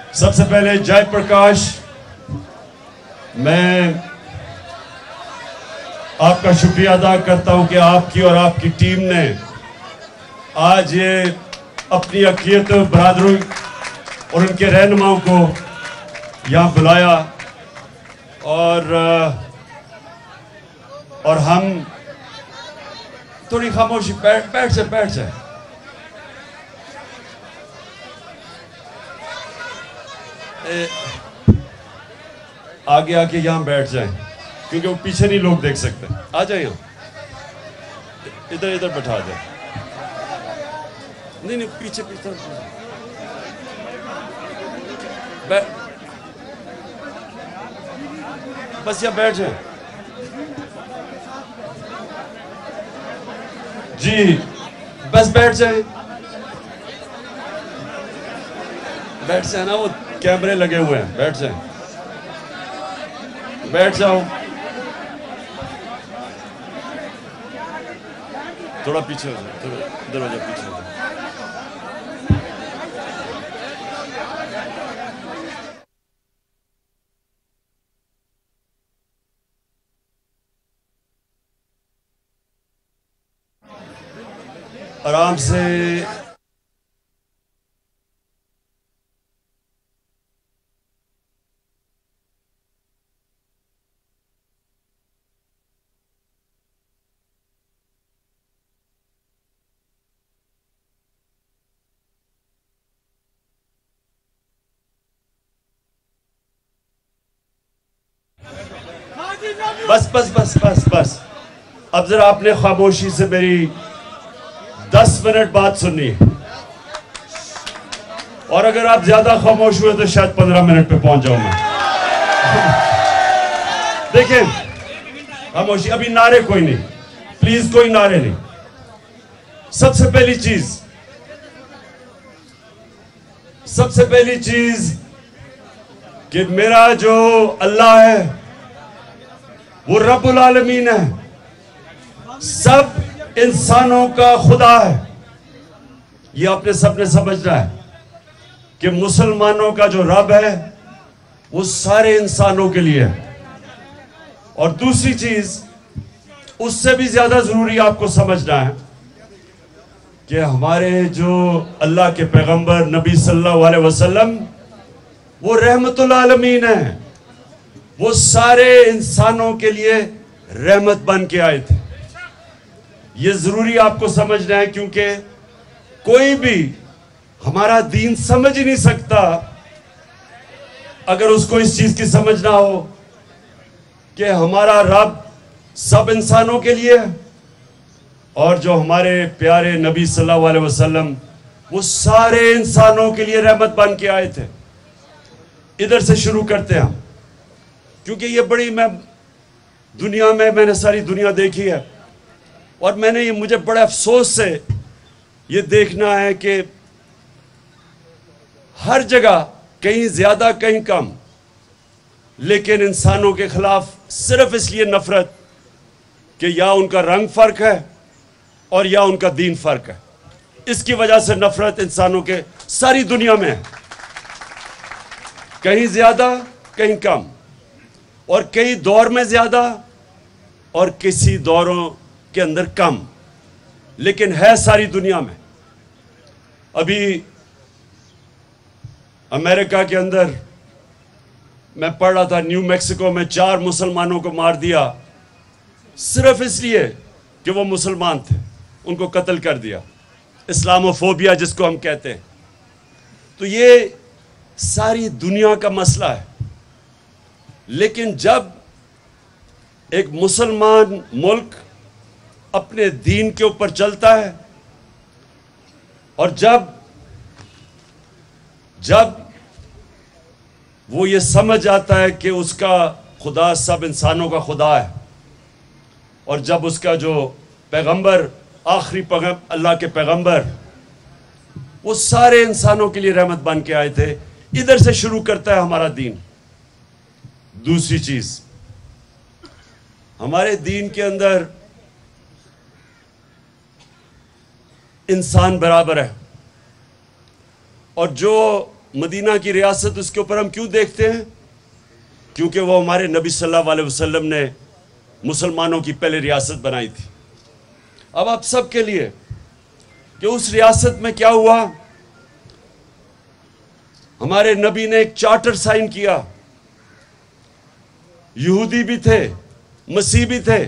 सबसे पहले जय प्रकाश, मैं आपका शुक्रिया अदा करता हूं कि आपकी और आपकी टीम ने आज ये अपनी अक़ीदत बरादरों और उनके रहनुमाओं को यहाँ बुलाया और हम थोड़ी खामोशी बैठ जाए। आगे आके यहाँ बैठ जाएं क्योंकि वो पीछे नहीं लोग देख सकते। आ जाए यहाँ, इधर बैठा जाए। नहीं पीछे बस यहाँ बैठ जाए जी, बस बैठ जाए ना, वो कैमरे लगे हुए हैं। बैठ जाओ। थोड़ा पीछे हो जाओ, दरवाजा पीछे हो जाओ। आराम से बस। अब जरा आपने खामोशी से मेरी 10 मिनट बात सुननी है, और अगर आप ज्यादा खामोश हुए तो शायद 15 मिनट पे पहुंच जाऊं मैं। देखिए, खामोशी, अभी नारे कोई नहीं, प्लीज कोई नारे नहीं। सबसे पहली चीज कि मेरा जो अल्लाह है वो रब्बुल आलमीन है, सब इंसानों का खुदा है। ये आपने सबने समझना है कि मुसलमानों का जो रब है वो सारे इंसानों के लिए है। और दूसरी चीज, उससे भी ज्यादा जरूरी आपको समझना है कि हमारे जो अल्लाह के पैगंबर नबी सल्लल्लाहु अलैहि वसल्लम वो रहमतुल आलमीन है। वो सारे इंसानों के लिए रहमत बन के आए थे। ये जरूरी आपको समझना है, क्योंकि कोई भी हमारा दीन समझ ही नहीं सकता अगर उसको इस चीज की समझ ना हो कि हमारा रब सब इंसानों के लिए है, और जो हमारे प्यारे नबी सल्लल्लाहु अलैहि वसल्लम वो सारे इंसानों के लिए रहमत बन के आए थे। इधर से शुरू करते हैं, क्योंकि ये बड़ी, मैंने सारी दुनिया देखी है, और मुझे बड़े अफसोस से ये देखना है कि हर जगह कहीं ज्यादा कहीं कम, लेकिन इंसानों के खिलाफ सिर्फ इसलिए नफरत कि या उनका रंग फर्क है और या उनका दीन फर्क है। इसकी वजह से नफरत इंसानों के सारी दुनिया में है, कहीं ज्यादा कहीं कम, और कई दौर में ज्यादा और किसी दौरों के अंदर कम, लेकिन है सारी दुनिया में। अभी अमेरिका के अंदर मैं पढ़ रहा था, न्यू मैक्सिको में 4 मुसलमानों को मार दिया सिर्फ इसलिए कि वो मुसलमान थे, उनको कत्ल कर दिया। इस्लामोफोबिया जिसको हम कहते हैं। तो ये सारी दुनिया का मसला है। लेकिन जब एक मुसलमान मुल्क अपने दीन के ऊपर चलता है, और जब वो ये समझ आता है कि उसका खुदा सब इंसानों का खुदा है, और जब उसका जो पैगंबर, आखिरी अल्लाह के पैगंबर, वो सारे इंसानों के लिए रहमत बन के आए थे, इधर से शुरू करता है हमारा दीन। दूसरी चीज, हमारे दीन के अंदर इंसान बराबर है, और जो मदीना की रियासत, उसके ऊपर हम क्यों देखते हैं? क्योंकि वो हमारे नबी सल्लल्लाहु अलैहि वसल्लम ने मुसलमानों की पहले रियासत बनाई थी। अब आप सब के लिए कि उस रियासत में क्या हुआ, हमारे नबी ने एक चार्टर साइन किया। यहूदी भी थे, मसीह भी थे,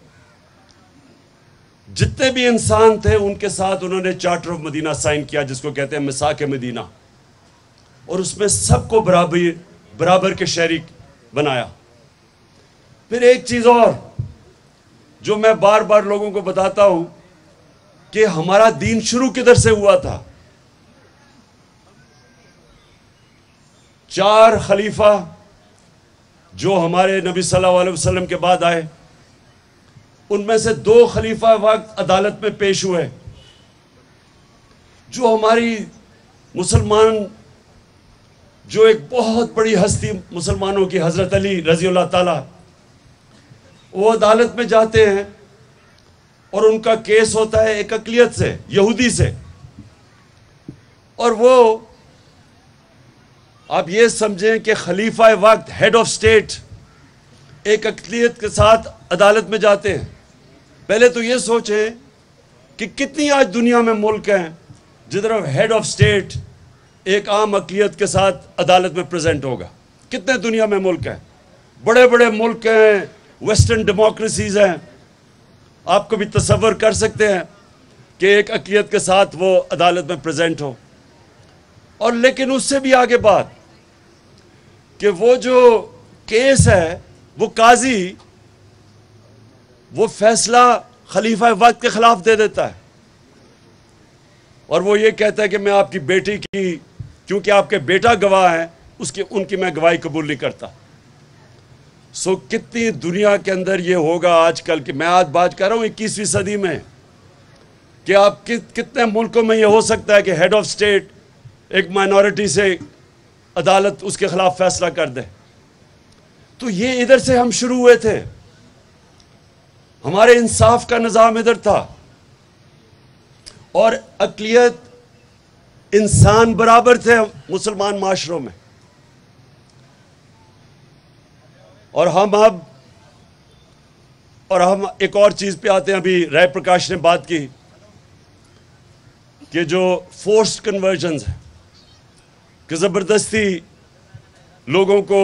जितने भी इंसान थे उनके साथ उन्होंने चार्टर ऑफ मदीना साइन किया, जिसको कहते हैं मिसाक मदीना, और उसमें सबको बराबर के शरीक बनाया। फिर एक चीज और जो मैं बार बार लोगों को बताता हूं कि हमारा दीन शुरू किधर से हुआ था। 4 खलीफा जो हमारे नबी सल्लल्लाहु अलैहि वसल्लम के बाद आए, उनमें से 2 खलीफा वक्त अदालत में पेश हुए। जो हमारी मुसलमान, जो एक बहुत बड़ी हस्ती मुसलमानों की, हजरत अली रजी अल्लाह ताला, वो अदालत में जाते हैं और उनका केस होता है एक अकलियत से, यहूदी से, और वो आप ये समझें कि खलीफा वक्त, हेड ऑफ स्टेट, एक अकलियत के साथ अदालत में जाते हैं। पहले तो ये सोचें कि कितनी आज दुनिया में मुल्क हैं जिधर हेड ऑफ स्टेट एक आम अकलियत के साथ अदालत में प्रेजेंट होगा। कितने दुनिया में मुल्क हैं, बड़े बड़े मुल्क हैं, वेस्टर्न डेमोक्रेसीज हैं। आप कभी तसव्वुर कर सकते हैं कि एक अकलियत के साथ वो अदालत में प्रेजेंट हो। और लेकिन उससे भी आगे बात कि वो जो केस है, वो काजी वो फैसला खलीफा वक्त के खिलाफ दे देता है, और वो ये कहता है कि मैं आपकी बेटी की, क्योंकि आपके बेटा गवाह है, उनकी मैं गवाही कबूल नहीं करता। सो कितनी दुनिया के अंदर ये होगा आजकल कि मैं आज बात कर रहा हूँ 21वीं सदी में, कि आप कितने मुल्कों में ये हो सकता है कि हेड ऑफ स्टेट एक माइनॉरिटी से अदालत उसके खिलाफ फैसला कर दे। तो ये इधर से हम शुरू हुए थे, हमारे इंसाफ का निज़ाम इधर था, और अक़लियत इंसान बराबर थे मुसलमान माशरों में। और हम एक और चीज़ पे आते हैं। अभी राय प्रकाश ने बात की कि जो फोर्स्ड कन्वर्जन्स है, कि ज़बरदस्ती लोगों को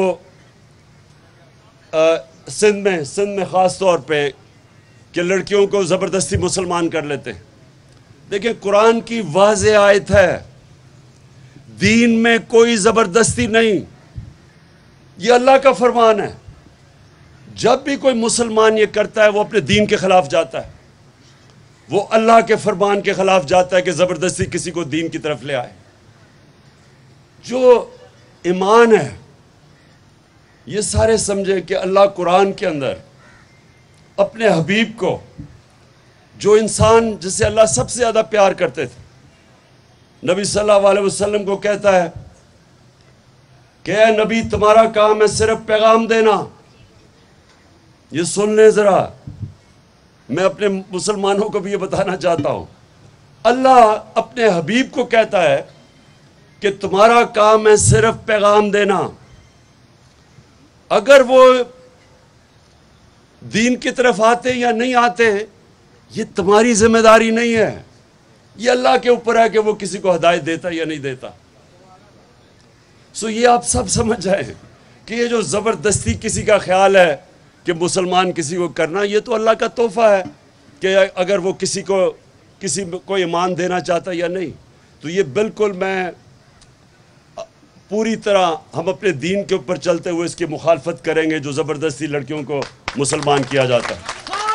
सिंध में ख़ास तौर पे कि लड़कियों को ज़बरदस्ती मुसलमान कर लेते हैं। देखिए, कुरान की वाज़ेह आयत है, दीन में कोई ज़बरदस्ती नहीं, ये अल्लाह का फरमान है। जब भी कोई मुसलमान ये करता है वो अपने दीन के खिलाफ जाता है, वो अल्लाह के फरमान के खिलाफ जाता है कि ज़बरदस्ती किसी को दीन की तरफ ले आए। जो ईमान है, ये सारे समझे कि अल्लाह कुरान के अंदर अपने हबीब को, जो इंसान जिसे अल्लाह सबसे ज़्यादा प्यार करते थे, नबी सल्लल्लाहु अलैहि वसल्लम को कहता है कि ऐ नबी, तुम्हारा काम है सिर्फ पैगाम देना। ये सुन ले ज़रा, मैं अपने मुसलमानों को भी ये बताना चाहता हूँ। अल्लाह अपने हबीब को कहता है कि तुम्हारा काम है सिर्फ पैगाम देना। अगर वो दीन की तरफ आते या नहीं आते, ये तुम्हारी जिम्मेदारी नहीं है, ये अल्लाह के ऊपर है कि वो किसी को हिदायत देता या नहीं देता। सो ये आप सब समझ जाए कि ये जो ज़बरदस्ती किसी का ख्याल है कि मुसलमान किसी को करना, ये तो अल्लाह का तोहफा है कि अगर वो किसी को ईमान देना चाहता या नहीं। तो ये बिल्कुल मैं पूरी तरह हम अपने दीन के ऊपर चलते हुए इसकी मुखालफत करेंगे जो ज़बरदस्ती लड़कियों को मुसलमान किया जाता है।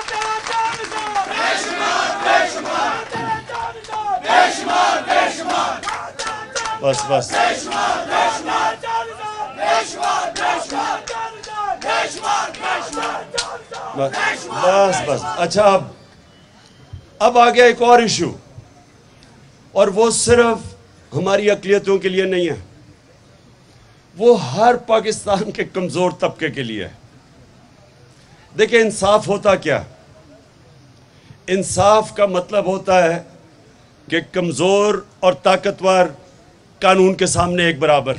बस बस बस बस। अच्छा, अब आ गया एक और इशू, और वो सिर्फ हमारी अक़लियतों के लिए नहीं है, वो हर पाकिस्तान के कमज़ोर तबके के लिए है। देखिए, इंसाफ होता क्या? इंसाफ का मतलब होता है कि कमज़ोर और ताकतवर कानून के सामने एक बराबर।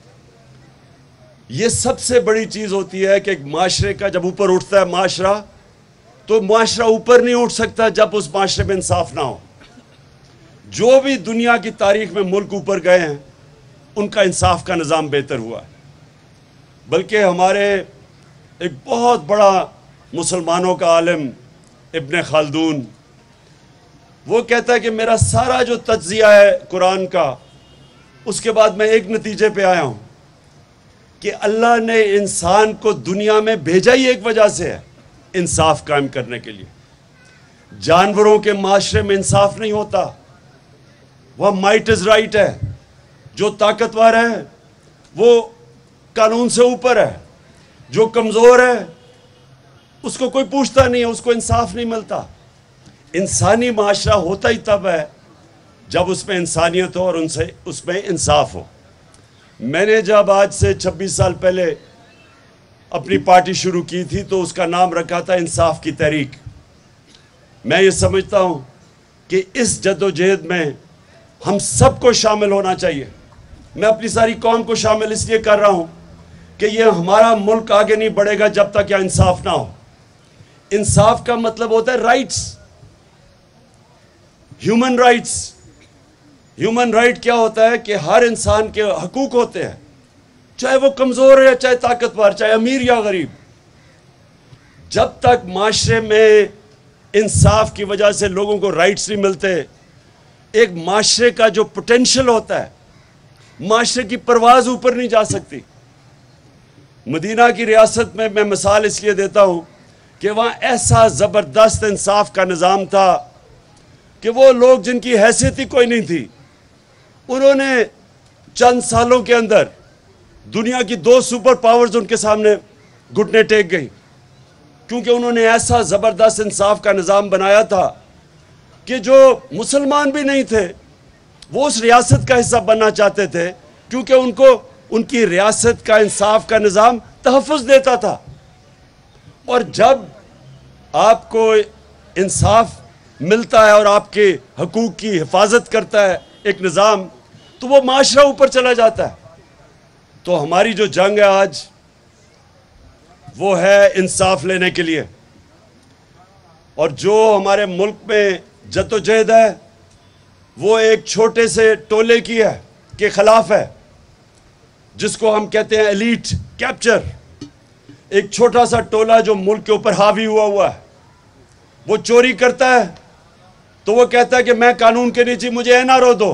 ये सबसे बड़ी चीज होती है कि एक माशरे का जब ऊपर उठता है माशरा, तो माशरा ऊपर नहीं उठ सकता जब उस माशरे में इंसाफ ना हो। जो भी दुनिया की तारीख में मुल्क ऊपर गए हैं उनका इंसाफ का निज़ाम बेहतर हुआ है। बल्कि हमारे एक बहुत बड़ा मुसलमानों का आलिम इब्न खालदून, वो कहता है कि मेरा सारा जो तज्जिया है कुरान का, उसके बाद मैं एक नतीजे पे आया हूँ कि अल्लाह ने इंसान को दुनिया में भेजा ही एक वजह से है, इंसाफ कायम करने के लिए। जानवरों के माशरे में इंसाफ नहीं होता, वह माइट इज राइट है, जो ताकतवर है वो कानून से ऊपर है, जो कमज़ोर है उसको कोई पूछता नहीं है, उसको इंसाफ नहीं मिलता। इंसानी माशरा होता ही तब है जब उसमें इंसानियत हो और उनसे उसमें इंसाफ हो। मैंने जब आज से 26 साल पहले अपनी पार्टी शुरू की थी तो उसका नाम रखा था इंसाफ की तहरीक। मैं ये समझता हूँ कि इस जद्दोजहद में हम सबको शामिल होना चाहिए। मैं अपनी सारी कौम को शामिल इसलिए कर रहा हूँ कि ये हमारा मुल्क आगे नहीं बढ़ेगा जब तक यह इंसाफ ना हो। इंसाफ का मतलब होता है rights, human rights. Human right क्या होता है कि हर इंसान के हकूक होते हैं, चाहे वो कमज़ोर है, चाहे ताकतवर, चाहे अमीर या गरीब। जब तक माशरे में इंसाफ की वजह से लोगों को राइट्स नहीं मिलते, एक माशरे का जो पोटेंशियल होता है, माशरे की परवाज ऊपर नहीं जा सकती। मदीना की रियासत में मैं मिसाल इसलिए देता हूँ कि वहाँ ऐसा ज़बरदस्त इंसाफ का निज़ाम था कि वो लोग जिनकी हैसियत ही कोई नहीं थी, उन्होंने चंद सालों के अंदर दुनिया की 2 सुपर पावर्स उनके सामने घुटने टेक गई, क्योंकि उन्होंने ऐसा ज़बरदस्त इंसाफ का निज़ाम बनाया था कि जो मुसलमान भी नहीं थे वो उस रियासत का हिस्सा बनना चाहते थे, क्योंकि उनको उनकी रियासत का इंसाफ का निज़ाम तहफ़्फ़ुज़ देता था। और जब आपको इंसाफ मिलता है और आपके हकूक़ की हिफाजत करता है एक निज़ाम, तो वो माशरा ऊपर चला जाता है। तो हमारी जो जंग है आज, वो है इंसाफ लेने के लिए। और जो हमारे मुल्क में जद्दोजहद है वो एक छोटे से टोले की है के खिलाफ है, जिसको हम कहते हैं एलीट कैप्चर। एक छोटा सा टोला जो मुल्क के ऊपर हावी हुआ है, वो चोरी करता है तो वो कहता है कि मैं कानून के नीचे, मुझे एनआरओ दो।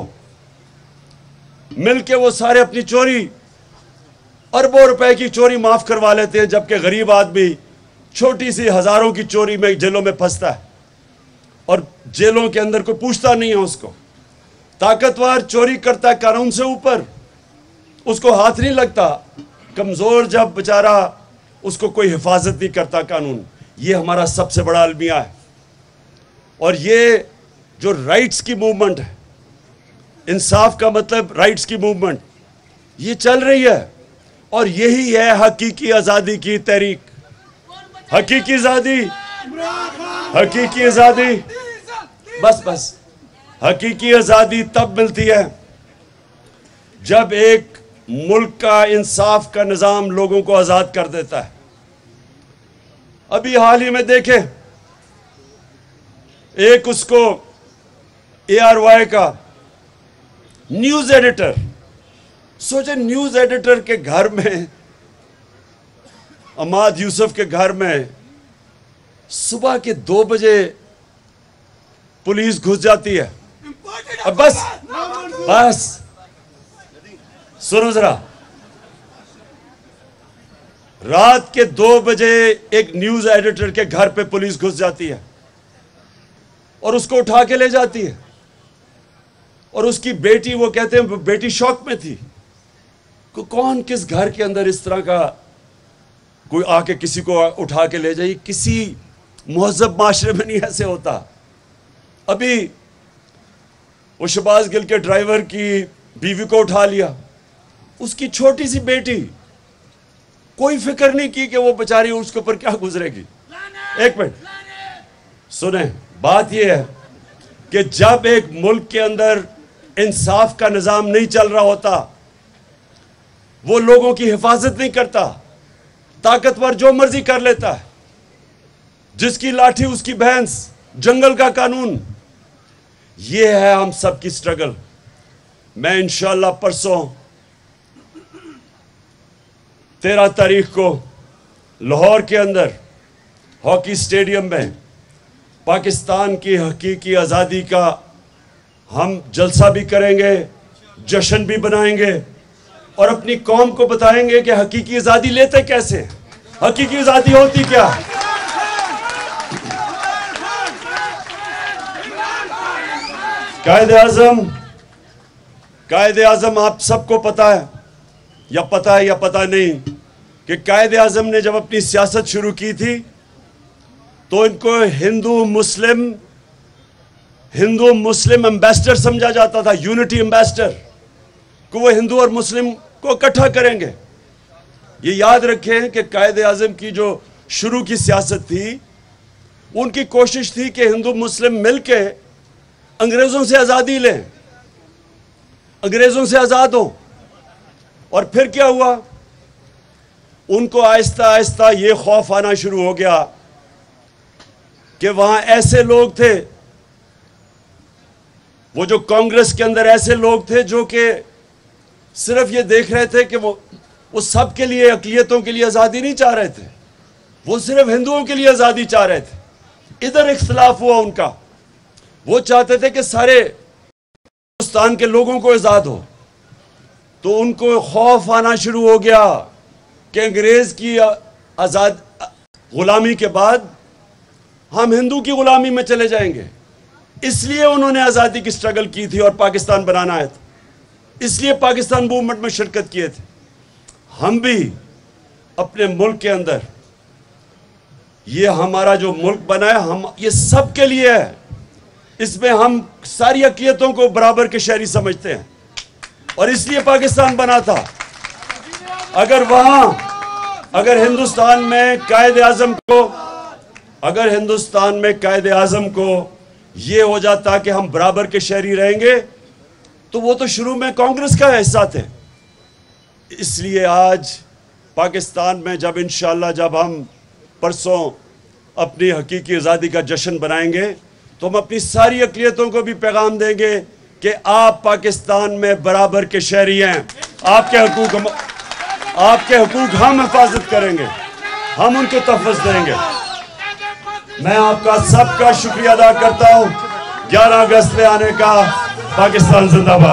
मिलके वो सारे अपनी चोरी, अरबों रुपए की चोरी माफ करवा लेते हैं, जबकि गरीब आदमी छोटी सी हजारों की चोरी में जेलों में फंसता है और जेलों के अंदर कोई पूछता नहीं है उसको। ताकतवर चोरी करता है कानून से ऊपर, उसको हाथ नहीं लगता। कमजोर जब बेचारा, उसको कोई हिफाजत नहीं करता कानून। ये हमारा सबसे बड़ा अलमिया है। और ये जो राइट्स की मूवमेंट है, इंसाफ का मतलब राइट्स की मूवमेंट, ये चल रही है। और यही है हकीकी आज़ादी की तहरीक। हकीकी आज़ादी, हकीकी आज़ादी, बस हकीकी आज़ादी तब मिलती है जब एक मुल्क का इंसाफ का निज़ाम लोगों को आज़ाद कर देता है। अभी हाल ही में देखें, एक उसको ARY का न्यूज़ एडिटर, सोचे न्यूज़ एडिटर के घर में, अमाद यूसुफ के घर में सुबह के 2 बजे पुलिस घुस जाती है। अब बस सुनो जरा, रात के 2 बजे एक न्यूज़ एडिटर के घर पे पुलिस घुस जाती है और उसको उठा के ले जाती है। और उसकी बेटी, वो कहते हैं बेटी शौक में थी कि कौन किस घर के अंदर इस तरह का कोई आके किसी को उठा के ले जाए। किसी मुहज़्ज़ब माशरे में नहीं ऐसे होता। अभी वो शहबाज गिल के ड्राइवर की बीवी को उठा लिया, उसकी छोटी सी बेटी, कोई फिक्र नहीं की कि वो बेचारी उसके ऊपर क्या गुजरेगी। एक मिनट सुने, बात यह है कि जब एक मुल्क के अंदर इंसाफ का निज़ाम नहीं चल रहा होता, वो लोगों की हिफाजत नहीं करता, ताकतवर जो मर्जी कर लेता है, जिसकी लाठी उसकी भैंस, जंगल का कानून। ये है हम सब की स्ट्रगल। मैं इंशाअल्लाह परसों 13 तारीख को लाहौर के अंदर हॉकी स्टेडियम में पाकिस्तान की हकीकी आज़ादी का हम जलसा भी करेंगे, जश्न भी बनाएंगे और अपनी कौम को बताएंगे कि हकीकी आज़ादी लेते कैसे, हकीकी आज़ादी होती क्या। कायदे आज़म आप सबको पता है या पता नहीं कि कायदे आज़म ने जब अपनी सियासत शुरू की थी तो इनको हिंदू मुस्लिम एम्बेसडर समझा जाता था, यूनिटी एम्बेसडर, को वो हिंदू और मुस्लिम को इकट्ठा करेंगे। ये याद रखें कि कायदे आज़म की जो शुरू की सियासत थी, उनकी कोशिश थी कि हिंदू मुस्लिम मिलके अंग्रेजों से आज़ादी लें, अंग्रेजों से आज़ाद हों। और फिर क्या हुआ, उनको आहिस्ता आहिस्ता ये खौफ आना शुरू हो गया कि वहां ऐसे लोग थे, वो जो कांग्रेस के अंदर ऐसे लोग थे जो कि सिर्फ ये देख रहे थे कि वो सब के लिए, अक़लियतों के लिए आज़ादी नहीं चाह रहे थे, वो सिर्फ हिंदुओं के लिए आज़ादी चाह रहे थे। इधर इख्तिलाफ हुआ उनका, वो चाहते थे कि सारे हिंदुस्तान के लोगों को आज़ाद हो। तो उनको खौफ आना शुरू हो गया कि अंग्रेज की आज़ाद गुलामी के बाद हम हिंदू की गुलामी में चले जाएंगे। इसलिए उन्होंने आज़ादी की स्ट्रगल की थी और पाकिस्तान बनाना है, इसलिए पाकिस्तान मूवमेंट में शिरकत किए थे। हम भी अपने मुल्क के अंदर, ये हमारा जो मुल्क बना है, हम ये सब के लिए है, इसमें हम सारी अक़लियतों को बराबर के शहरी समझते हैं और इसलिए पाकिस्तान बना था। अगर हिंदुस्तान में कायदे आज़म को ये हो जाता कि हम बराबर के शहरी रहेंगे, तो वो तो शुरू में कांग्रेस का हिस्सा थे। इसलिए आज पाकिस्तान में जब इंशाअल्लाह जब हम परसों अपनी हकीकी आज़ादी का जश्न बनाएंगे, तो हम अपनी सारी अक़लियतों को भी पैगाम देंगे कि आप पाकिस्तान में बराबर के शहरी हैं, आपके हकूक़ हम हिफाजत करेंगे, हम उनको तहफ़्फ़ुज़ देंगे। मैं आपका सबका शुक्रिया अदा करता हूँ 11 अगस्त में आने का। पाकिस्तान जिंदाबाद।